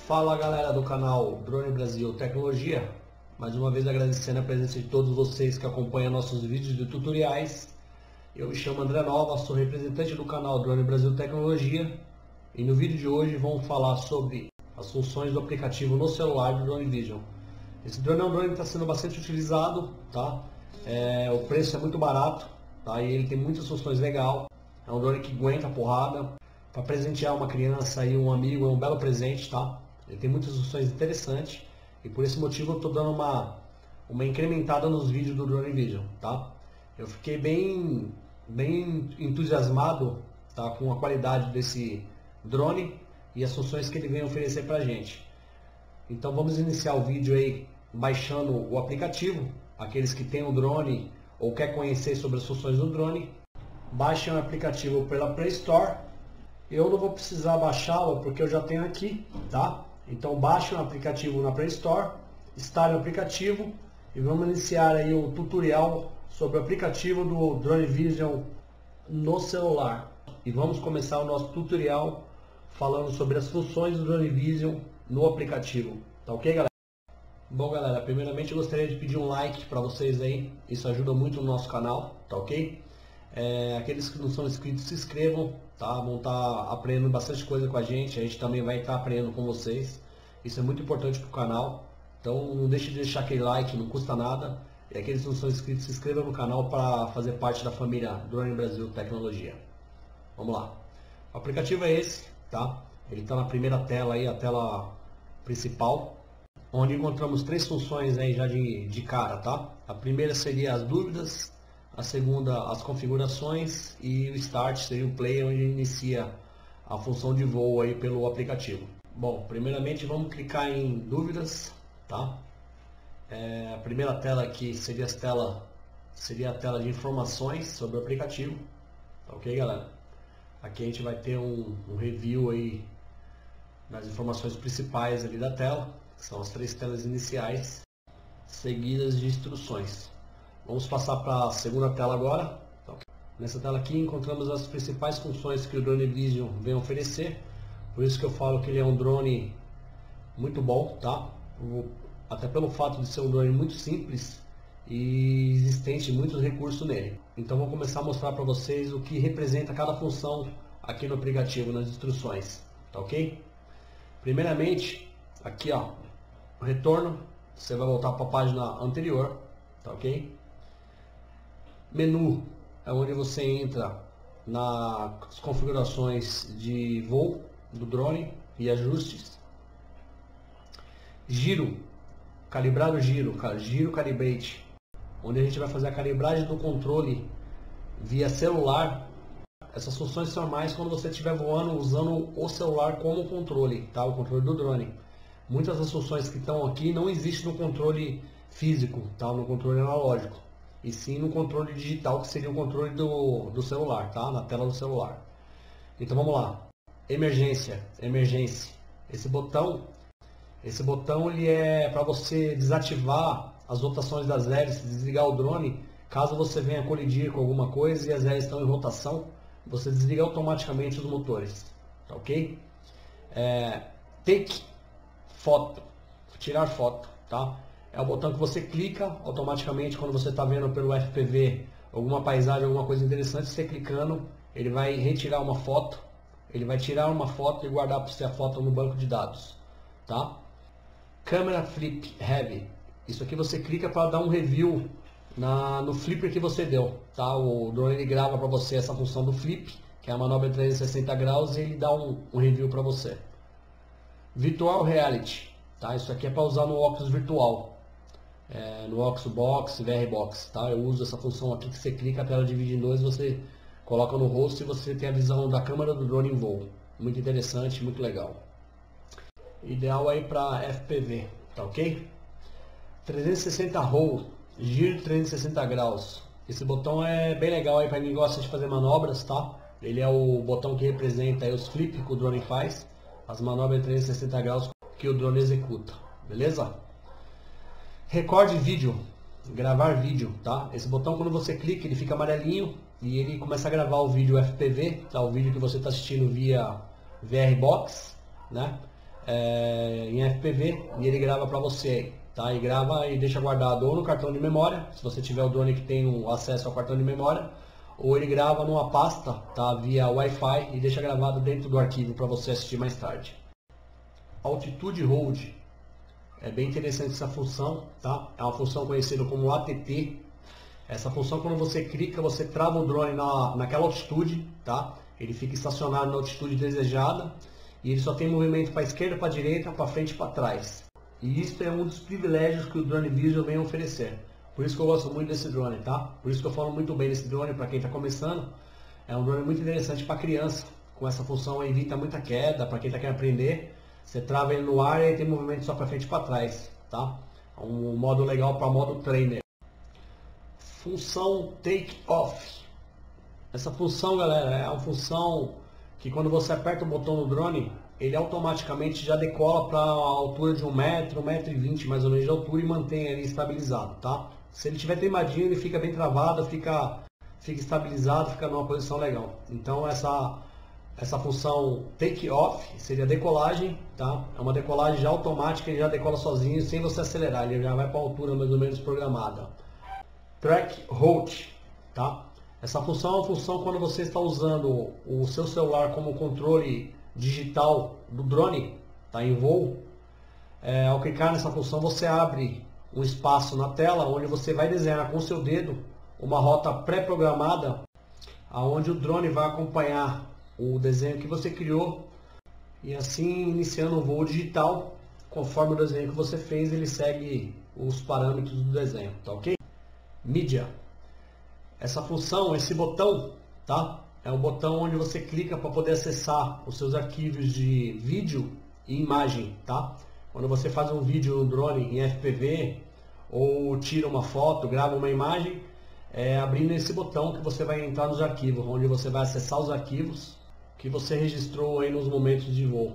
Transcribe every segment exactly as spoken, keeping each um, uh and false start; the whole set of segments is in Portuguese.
Fala galera do canal Drone Brasil Tecnologia, mais uma vez agradecendo a presença de todos vocês que acompanham nossos vídeos de tutoriais. Eu me chamo André Nova, sou representante do canal Drone Brasil Tecnologia e no vídeo de hoje vamos falar sobre as funções do aplicativo no celular do Drone Vision. Esse drone é um drone que está sendo bastante utilizado, tá? É, o preço é muito barato, tá? E ele tem muitas funções legais. É um drone que aguenta a porrada. Para presentear uma criança e um amigo é um belo presente, tá? Ele tem muitas funções interessantes e por esse motivo eu estou dando uma, uma incrementada nos vídeos do Drone Vision, tá? Eu fiquei bem, bem entusiasmado, tá, com a qualidade desse drone e as funções que ele vem oferecer para a gente. Então vamos iniciar o vídeo aí baixando o aplicativo. Aqueles que têm o drone ou quer conhecer sobre as funções do drone, baixem o aplicativo pela Play Store. Eu não vou precisar baixá-lo porque eu já tenho aqui, tá? Então baixem o aplicativo na Play Store, instalem o aplicativo e vamos iniciar aí o tutorial sobre o aplicativo do Drone Vision no celular. E vamos começar o nosso tutorial falando sobre as funções do Drone Vision no aplicativo, tá ok, galera? Bom, galera, primeiramente eu gostaria de pedir um like para vocês aí, isso ajuda muito no nosso canal, tá ok? É, aqueles que não são inscritos, se inscrevam, tá? Vão estar aprendendo bastante coisa com a gente, a gente também vai estar aprendendo com vocês, isso é muito importante para o canal, então não deixe de deixar aquele like, não custa nada, e aqueles que não são inscritos, se inscrevam no canal para fazer parte da família Drone Brasil Tecnologia. Vamos lá, o aplicativo é esse, tá? Ele está na primeira tela aí, a tela principal, onde encontramos três funções aí já de, de cara, tá? A primeira seria as dúvidas, a segunda as configurações e o start seria o play, onde inicia a função de voo aí pelo aplicativo. Bom, primeiramente vamos clicar em dúvidas, tá? É, a primeira tela aqui seria, as tela, seria a tela de informações sobre o aplicativo, tá ok, galera? Aqui a gente vai ter um, um review aí das informações principais ali da tela, que são as três telas iniciais, seguidas de instruções. Vamos passar para a segunda tela agora. Então, nessa tela aqui encontramos as principais funções que o Drone Vision vem oferecer. Por isso que eu falo que ele é um drone muito bom, tá? Até pelo fato de ser um drone muito simples e existente muitos recursos nele. Então vou começar a mostrar para vocês o que representa cada função aqui no aplicativo, nas instruções, tá ok? Primeiramente, aqui ó, o retorno, você vai voltar para a página anterior, tá ok? Menu é onde você entra nas configurações de voo do drone e ajustes. Giro, calibrar o giro, giro calibrate, onde a gente vai fazer a calibragem do controle via celular. Essas funções são mais quando você estiver voando usando o celular como controle, tá? O controle do drone. Muitas das funções que estão aqui não existem no controle físico, tá? No controle analógico, e sim no controle digital, que seria o controle do, do celular, tá? Na tela do celular. Então vamos lá. Emergência, emergência. Esse botão, esse botão ele é para você desativar as rotações das hélices, desligar o drone, caso você venha colidir com alguma coisa e as hélices estão em rotação, você desliga automaticamente os motores, tá ok? É, take foto, tirar foto, tá? É o botão que você clica automaticamente quando você está vendo pelo F P V alguma paisagem, alguma coisa interessante, você clicando, ele vai retirar uma foto, ele vai tirar uma foto e guardar para você a foto no banco de dados, tá? Câmera Flip Heavy, isso aqui você clica para dar um review na, no flipper que você deu, tá? O drone ele grava para você essa função do flip, que é a manobra trezentos e sessenta graus, e ele dá um, um review para você. Virtual Reality, tá? Isso aqui é para usar no óculos virtual. É, no Oculus Box, V R Box, tá? Eu uso essa função aqui que você clica, a tela divide em dois, você coloca no rosto e você tem a visão da câmera do drone em voo. Muito interessante, muito legal. Ideal aí para F P V, tá ok? trezentos e sessenta roll, giro trezentos e sessenta graus. Esse botão é bem legal aí para quem gosta de fazer manobras, tá? Ele é o botão que representa aí os flips que o drone faz, as manobras de trezentos e sessenta graus que o drone executa, beleza? Recorde vídeo, gravar vídeo, tá? Esse botão quando você clica ele fica amarelinho e ele começa a gravar o vídeo F P V, tá? O vídeo que você está assistindo via V R Box, né? é, em F P V e ele grava para você, tá? E grava e deixa guardado ou no cartão de memória, se você tiver o drone que tem o acesso ao cartão de memória, ou ele grava numa pasta, tá? Via Wi-Fi e deixa gravado dentro do arquivo para você assistir mais tarde. Altitude Hold. É bem interessante essa função, tá? É uma função conhecida como A T T. Essa função, quando você clica, você trava o drone na, naquela altitude, tá? Ele fica estacionado na altitude desejada e ele só tem movimento para a esquerda, para a direita, para frente e para trás. E isso é um dos privilégios que o Drone Vision vem oferecer. Por isso que eu gosto muito desse drone, tá? Por isso que eu falo muito bem desse drone para quem está começando. É um drone muito interessante para criança. Com essa função evita muita queda, para quem está querendo aprender. Você trava ele no ar e ele tem movimento só para frente e para trás, tá? É um modo legal para modo trainer. Função Take Off. Essa função, galera, é uma função que quando você aperta o botão no drone, ele automaticamente já decola para a altura de um metro, um metro e vinte mais ou menos de altura e mantém ele estabilizado, tá? Se ele estiver treimadinho, ele fica bem travado, fica, fica estabilizado, fica numa posição legal. Então essa, essa função Take Off seria decolagem, tá? É uma decolagem já automática, ele já decola sozinho, sem você acelerar, ele já vai para a altura mais ou menos programada. Track Hold, tá? Essa função é uma função quando você está usando o seu celular como controle digital do drone, tá em voo. É, ao clicar nessa função você abre um espaço na tela onde você vai desenhar com o seu dedo uma rota pré-programada, aonde o drone vai acompanhar o desenho que você criou e assim iniciando o voo digital, conforme o desenho que você fez, ele segue os parâmetros do desenho, tá ok? Mídia. Essa função, esse botão, tá? É um botão onde você clica para poder acessar os seus arquivos de vídeo e imagem, tá? Quando você faz um vídeo no drone em F P V ou tira uma foto, grava uma imagem, é abrindo esse botão que você vai entrar nos arquivos, onde você vai acessar os arquivos que você registrou aí nos momentos de voo.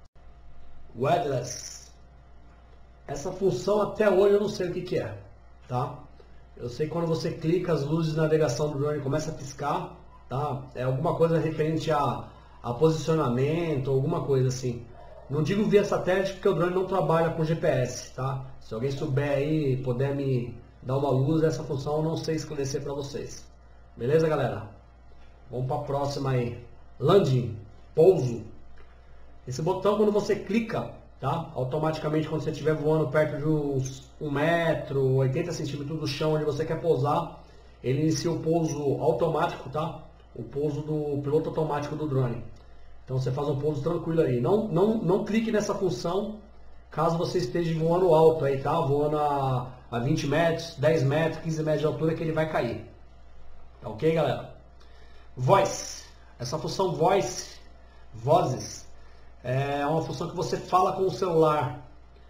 Weatherless. Essa função até hoje eu não sei o que que é, tá? Eu sei que quando você clica, as luzes de navegação do drone começam a piscar, tá? É alguma coisa referente a, a posicionamento, alguma coisa assim. Não digo via satélite porque o drone não trabalha com G P S, tá? Se alguém souber aí, puder me dar uma luz, essa função eu não sei esclarecer para vocês. Beleza, galera? Vamos para a próxima aí. Landing, pouso. Esse botão, quando você clica, tá? Automaticamente, quando você estiver voando perto de uns um metro, oitenta centímetros do chão onde você quer pousar, ele inicia o pouso automático, tá? O pouso do piloto automático do drone. Então você faz um pouso tranquilo aí. Não, não, não clique nessa função caso você esteja voando alto aí, tá? Voando a, a vinte metros, dez metros, quinze metros de altura que ele vai cair. Tá ok, galera? Voice. Essa função Voice, Vozes, é uma função que você fala com o celular.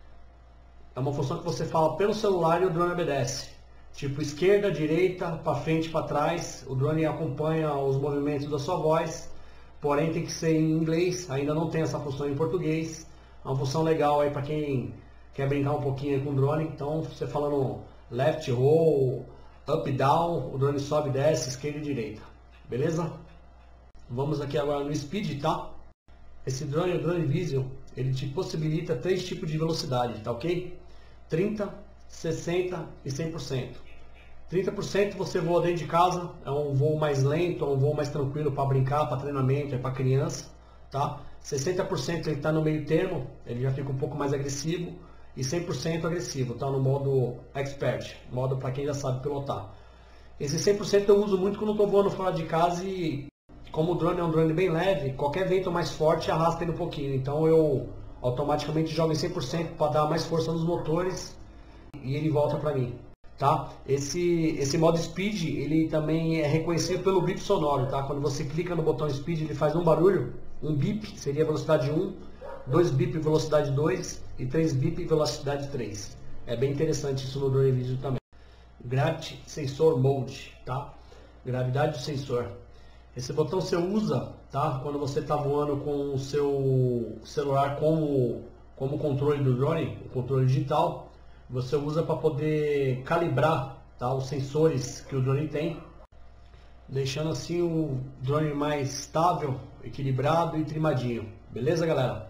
É uma função que você fala pelo celular e o drone obedece. Tipo esquerda, direita, para frente, para trás. O drone acompanha os movimentos da sua voz. Porém tem que ser em inglês. Ainda não tem essa função em português. É uma função legal aí para quem quer brincar um pouquinho com o drone. Então você falando left roll, up down, o drone sobe e desce, esquerda e direita. Beleza? Vamos aqui agora no speed, tá? Esse drone, o Drone Vision, ele te possibilita três tipos de velocidade, tá ok? trinta, sessenta e cem por cento. trinta por cento você voa dentro de casa, é um voo mais lento, é um voo mais tranquilo para brincar, para treinamento, é para criança, tá? sessenta por cento ele está no meio termo, ele já fica um pouco mais agressivo, e cem por cento agressivo, tá no modo expert, modo para quem já sabe pilotar. Esse cem por cento eu uso muito quando estou voando fora de casa e como o drone é um drone bem leve, qualquer vento mais forte arrasta ele um pouquinho. Então eu automaticamente jogo em cem por cento para dar mais força nos motores e ele volta para mim, tá? Esse, esse modo Speed, ele também é reconhecido pelo bip sonoro, tá? Quando você clica no botão Speed, ele faz um barulho, um bip, seria velocidade um, dois bip, velocidade dois e três bip, velocidade três. É bem interessante isso no Drone Vision também. Gravity Sensor Mode, tá? Gravidade do sensor. Esse botão você usa, tá? Quando você está voando com o seu celular como, como controle do drone, o controle digital, você usa para poder calibrar, tá? Os sensores que o drone tem, deixando assim o drone mais estável, equilibrado e trimadinho. Beleza, galera?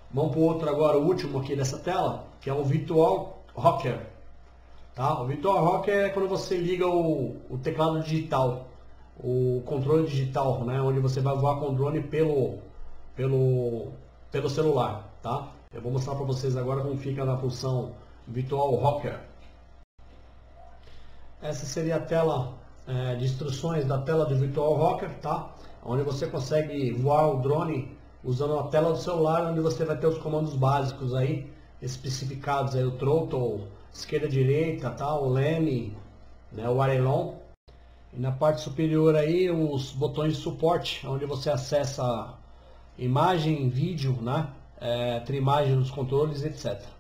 Vamos para o outro agora, o último aqui dessa tela, que é o Virtual Rocker. Tá? O Virtual Rocker é quando você liga o, o teclado digital, o controle digital, né? Onde você vai voar com o drone pelo, pelo, pelo celular. Tá? Eu vou mostrar para vocês agora como fica na função Virtual Rocker. Essa seria a tela é, de instruções da tela do Virtual Rocker, tá? Onde você consegue voar o drone usando a tela do celular, onde você vai ter os comandos básicos aí, especificados aí, o throttle, esquerda, direita, tá? O leme, né? O aileron. E na parte superior aí, os botões de suporte, onde você acessa imagem, vídeo, né? É, trimagem dos controles, etcétera.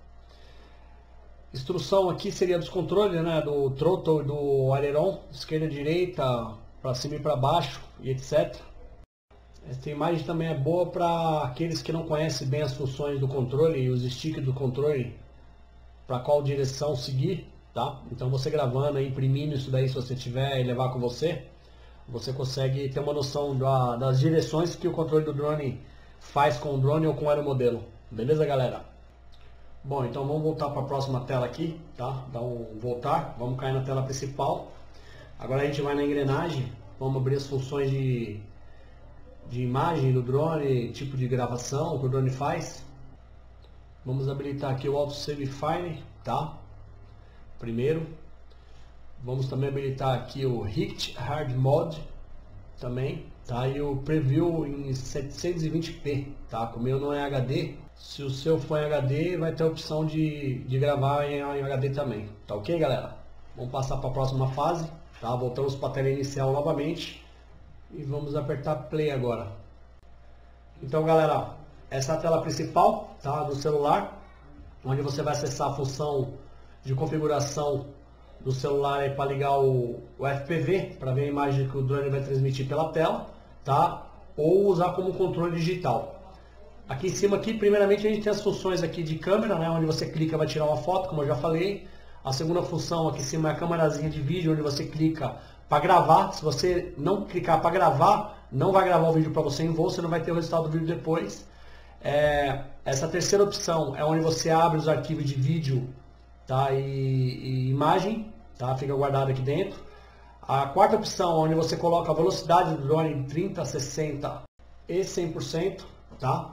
Instrução aqui seria dos controles, né? Do throttle e do aileron, esquerda, direita, para cima e para baixo, e etcétera. Essa imagem também é boa para aqueles que não conhecem bem as funções do controle e os sticks do controle, para qual direção seguir, tá? Então você gravando, imprimindo isso daí, se você tiver e levar com você, você consegue ter uma noção da, das direções que o controle do drone faz com o drone ou com o aeromodelo. Beleza, galera? Bom, então vamos voltar para a próxima tela aqui, tá? Dá um voltar, vamos cair na tela principal. Agora a gente vai na engrenagem, vamos abrir as funções de de imagem do drone, tipo de gravação que o drone faz. Vamos habilitar aqui o Auto Save File, tá? Primeiro. Vamos também habilitar aqui o Hit Hard Mode, também, tá? E o Preview em setecentos e vinte p, tá? O meu não é H D. Se o seu for em H D, vai ter a opção de, de gravar em, em H D também, tá ok, galera? Vamos passar para a próxima fase, tá? Voltamos para a tela inicial novamente. E vamos apertar play agora. Então, galera, essa é a tela principal, tá, do celular, onde você vai acessar a função de configuração do celular para ligar o, o F P V, para ver a imagem que o drone vai transmitir pela tela, tá? Ou usar como controle digital. Aqui em cima, aqui, primeiramente, a gente tem as funções aqui de câmera, né, onde você clica e vai tirar uma foto, como eu já falei. A segunda função aqui em cima é a câmerazinha de vídeo, onde você clica para gravar. Se você não clicar para gravar, não vai gravar o vídeo para você em voo, você não vai ter o resultado do vídeo depois. É, essa terceira opção é onde você abre os arquivos de vídeo, tá, e, e imagem, tá, fica guardado aqui dentro. A quarta opção é onde você coloca a velocidade do drone em trinta, sessenta e cem por cento, tá?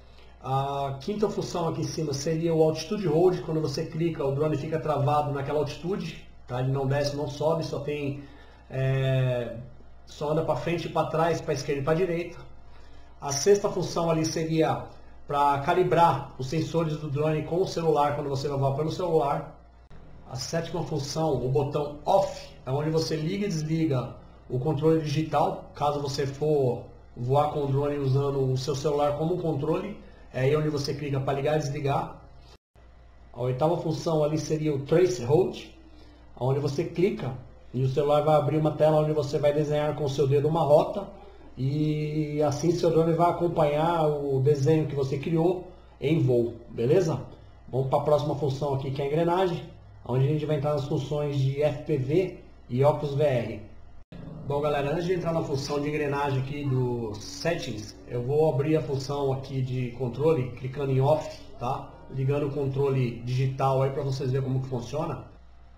A quinta função aqui em cima seria o Altitude Hold. Quando você clica, o drone fica travado naquela altitude, tá? Ele não desce, não sobe, só tem É, só anda para frente e para trás, para esquerda e para direita. A sexta função ali seria para calibrar os sensores do drone com o celular, quando você vai voar pelo celular. A sétima função, o botão off, é onde você liga e desliga o controle digital, caso você for voar com o drone usando o seu celular como um controle. É aí onde você clica para ligar e desligar. A oitava função ali seria o trace hold, onde você clica e o celular vai abrir uma tela onde você vai desenhar com o seu dedo uma rota, e assim seu drone vai acompanhar o desenho que você criou em voo, beleza? Vamos para a próxima função aqui, que é a engrenagem, onde a gente vai entrar nas funções de F P V e óculos V R. Bom, galera, antes de entrar na função de engrenagem aqui do Settings, eu vou abrir a função aqui de controle, clicando em Off, tá? Ligando o controle digital aí para vocês verem como que funciona.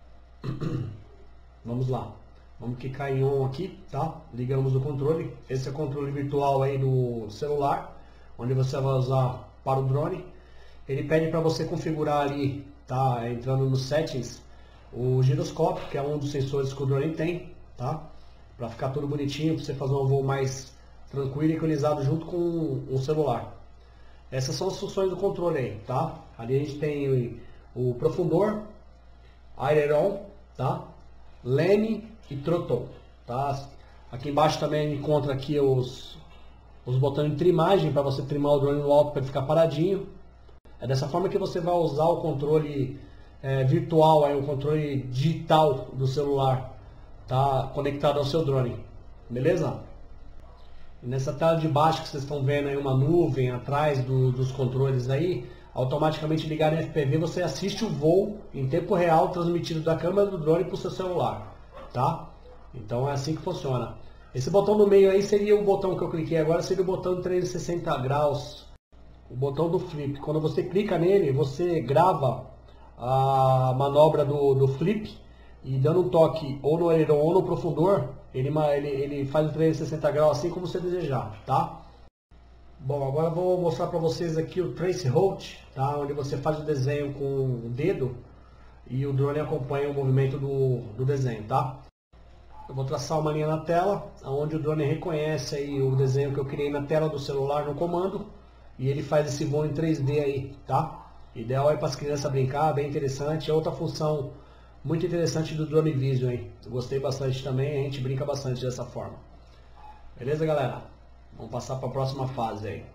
Vamos lá, vamos clicar em On aqui, tá? Ligamos o controle. Esse é o controle virtual aí do celular, onde você vai usar para o drone. Ele pede para você configurar ali, tá? Entrando nos settings, o giroscópio, que é um dos sensores que o drone tem, tá? Para ficar tudo bonitinho, para você fazer um voo mais tranquilo e equalizado junto com o celular. Essas são as funções do controle aí, tá? Ali a gente tem o profundor, aileron, tá? Leme e throttle, tá? Aqui embaixo também encontra aqui os, os botões de trimagem, para você trimar o drone no alto para ele ficar paradinho. É dessa forma que você vai usar o controle é, virtual, aí, o controle digital do celular, tá? Conectado ao seu drone, beleza? E nessa tela de baixo que vocês estão vendo aí uma nuvem atrás do, dos controles aí, automaticamente ligado em F P V, você assiste o voo em tempo real transmitido da câmera do drone para o seu celular, tá? Então é assim que funciona. Esse botão no meio aí seria o botão que eu cliquei agora, seria o botão de trezentos e sessenta graus, o botão do flip. Quando você clica nele, você grava a manobra do, do flip e dando um toque ou no aileron ou no profundor, ele, ele, ele faz o trezentos e sessenta graus assim como você desejar, tá? Bom, agora eu vou mostrar para vocês aqui o Trace Hold, tá? Onde você faz o desenho com o dedo e o drone acompanha o movimento do, do desenho, tá? Eu vou traçar uma linha na tela, onde o drone reconhece aí o desenho que eu criei na tela do celular no comando e ele faz esse voo em três D aí, tá? Ideal aí para as crianças brincar, bem interessante. É outra função muito interessante do Drone Vision aí. Eu gostei bastante também, a gente brinca bastante dessa forma. Beleza, galera? Vamos passar para a próxima fase aí.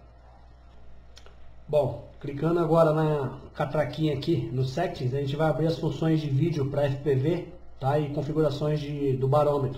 Bom, clicando agora na catraquinha aqui no Settings, a gente vai abrir as funções de vídeo para F P V, tá? E configurações de, do barômetro.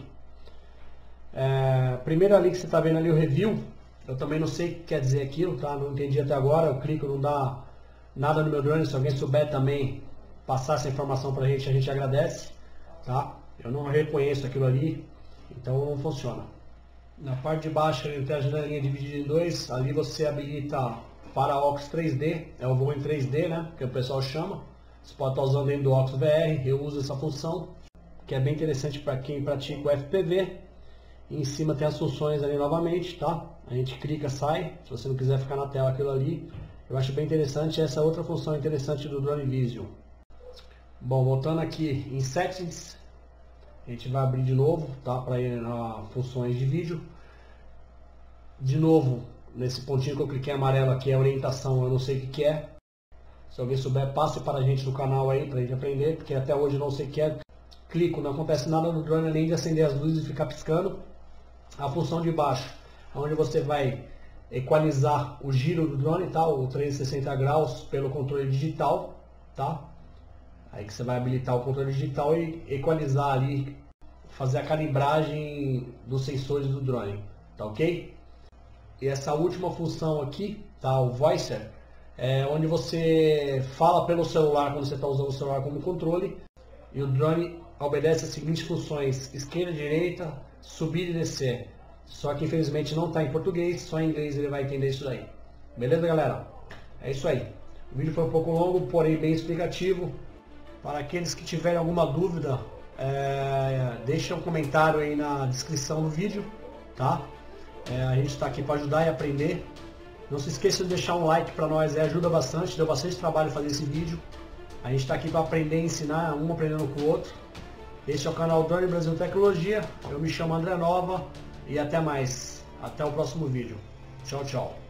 É, primeiro ali que você está vendo ali o Review, eu também não sei o que quer dizer aquilo, tá? Não entendi até agora, eu clico, não dá nada no meu drone. Se alguém souber também passar essa informação para a gente, a gente agradece, tá? Eu não reconheço aquilo ali, então não funciona. Na parte de baixo ele tem a janelinha dividida em dois, ali você habilita para óculos três D, é o voo em três D, né, que o pessoal chama. Você pode estar usando dentro do óculos V R, eu uso essa função, que é bem interessante para quem pratica o F P V. E em cima tem as funções ali novamente, tá? A gente clica, sai, se você não quiser ficar na tela aquilo ali. Eu acho bem interessante essa outra função interessante do Drone Vision. Bom, voltando aqui em Settings, a gente vai abrir de novo, tá? Para ir nas funções de vídeo. De novo, nesse pontinho que eu cliquei amarelo aqui é orientação, eu não sei o que, que é. Se alguém souber, passe para a gente no canal aí, para a gente aprender, porque até hoje eu não sei o que é. Clico, não acontece nada no drone além de acender as luzes e ficar piscando. A função de baixo, onde você vai equalizar o giro do drone, tá? O trezentos e sessenta graus pelo controle digital, tá? Aí que você vai habilitar o controle digital e equalizar ali, fazer a calibragem dos sensores do drone, tá ok? E essa última função aqui, tá? O Voicer, é onde você fala pelo celular quando você está usando o celular como controle e o drone obedece as seguintes funções: esquerda, direita, subir e descer. Só que infelizmente não está em português, só em inglês ele vai entender isso daí. Beleza, galera? É isso aí. O vídeo foi um pouco longo, porém bem explicativo. Para aqueles que tiverem alguma dúvida, é, deixa um comentário aí na descrição do vídeo, tá? É, a gente está aqui para ajudar e aprender. Não se esqueça de deixar um like para nós, é, ajuda bastante, deu bastante trabalho fazer esse vídeo. A gente está aqui para aprender e ensinar, um aprendendo com o outro. Este é o canal Drone Brasil Tecnologia, eu me chamo André Nova e até mais. Até o próximo vídeo. Tchau, tchau.